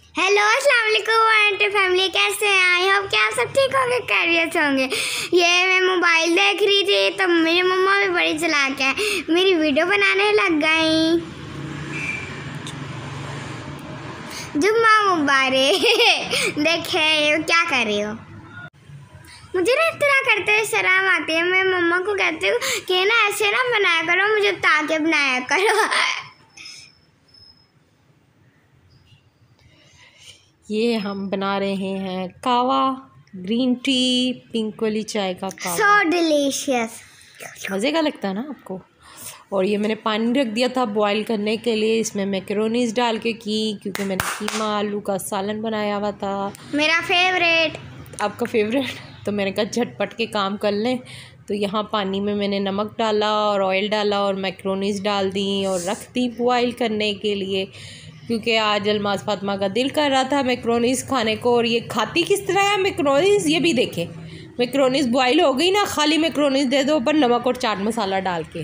Hello अस्सलाम वालेकुम family, कैसे हैं? आई होप कि आप सब ठीक होंगे, खैरियत से होंगे। ये मैं मोबाइल देख रही थी तो मेरी मम्मा भी बड़ी चालाक है, मेरी वीडियो बनाने लग गई। जुम्मा मुबारक। देखे क्या कर रही हो? मुझे ना इस तरह करते हुए शर्म आती है। मैं मम्मा को कहती हूँ कि ना ऐसे ना बनाया करो, मुझे ताकि बनाया करो। ये हम बना रहे हैं कावा, ग्रीन टी, पिंक वाली चाय का कावा। सो डिलीशियस, मज़े का लगता है ना आपको। और ये मैंने पानी रख दिया था बॉईल करने के लिए, इसमें मैकरोनीज डाल के की, क्योंकि मैंने कीमा आलू का सालन बनाया हुआ था। मेरा फेवरेट। आपका फेवरेट? तो मैंने कहा झटपट के काम कर लें। तो यहाँ पानी में मैंने नमक डाला और ऑयल डाला और मैकरोनीज डाल दी और रख दी बॉईल करने के लिए, क्योंकि आज अलमाज फातिमा का दिल कर रहा था मैकरोनीज़ खाने को। और ये खाती किस तरह है मैकरोनीज़, ये भी देखें। मैकरोनीज़ बॉईल हो गई ना, खाली मैकरोनीज़ दे दो ऊपर नमक और चाट मसाला डाल के।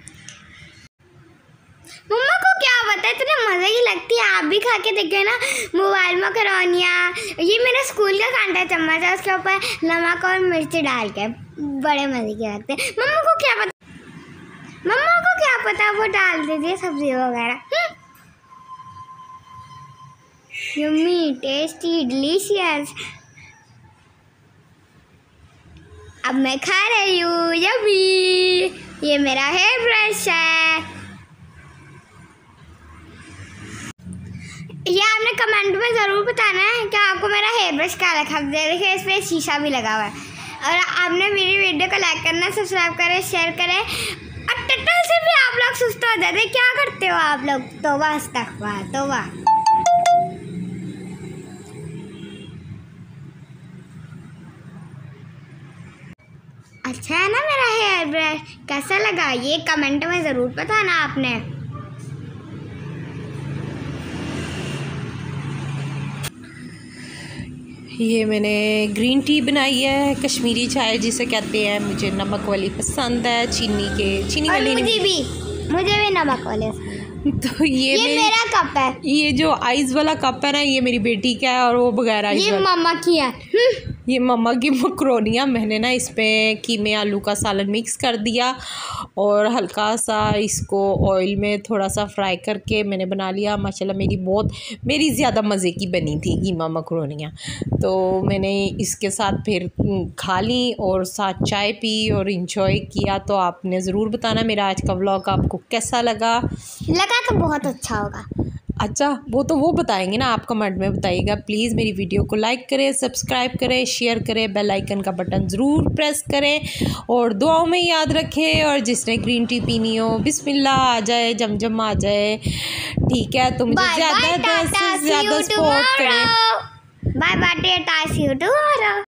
मम्मा को क्या पता, इतने मज़े की लगती है। आप भी खा के देखिए ना, मोबाइल मैकरोनियाँ। ये मेरा स्कूल का कांटा चम्मच है, उसके ऊपर नमक और मिर्ची डाल के बड़े मज़े के लगते हैं। मम्मा को क्या पता वो डाल देती है सब्जी वगैरह। Yummy, tasty, delicious. अब मैं खा रही हूँ, यम्मी। ये मेरा हेयर ब्रश है। ये आपने कमेंट में ज़रूर बताना है कि आपको मेरा हेयर ब्रश क्या लगा। देखिए इस पर शीशा भी लगा हुआ है। और आपने मेरी वीडियो को लाइक करना, सब्सक्राइब करें, शेयर करें। और टट्टल से भी आप लोग सुस्त हो जाते, क्या करते हो आप लोग? तौबा अस्तगफुरुल्लाह, तौबा। अच्छा है ना मेरा हेयर ब्रश? कैसा लगा ये कमेंट में ज़रूर बताना आपने। ये मैंने ग्रीन टी बनाई है, कश्मीरी चाय जिसे कहते हैं। मुझे नमक वाली पसंद है, चीनी वाली नहीं। मुझे भी नमक वाले। तो ये मेरा कप है। ये जो आइस वाला कप है ना, ये मेरी बेटी का है, और वो बगैर आइस ये मम्मा की है। ये मम्मा की मकरोनियाँ। मैंने ना इसमें कीमे आलू का सालन मिक्स कर दिया और हल्का सा इसको ऑयल में थोड़ा सा फ्राई करके मैंने बना लिया। माशाल्लाह मेरी ज़्यादा मज़े की बनी थी कीमा मकरोनियाँ। तो मैंने इसके साथ फिर खा ली और साथ चाय पी और इंजॉय किया। तो आपने ज़रूर बताना मेरा आज का व्लॉग आपको कैसा लगा। तो बहुत अच्छा होगा। अच्छा, वो बताएंगे ना, आप कमेंट में बताइएगा। प्लीज़ मेरी वीडियो को लाइक करें, सब्सक्राइब करें, शेयर करें, बेल आइकन का बटन ज़रूर प्रेस करें और दुआओं में याद रखें। और जिसने ग्रीन टी पीनी हो, बिस्मिल्लाह आ जाए, जमजम आ जाए, ठीक है। तो मुझे ज़्यादा से ज़्यादा सपोर्ट करें। Bye bye, tata, see you tomorrow.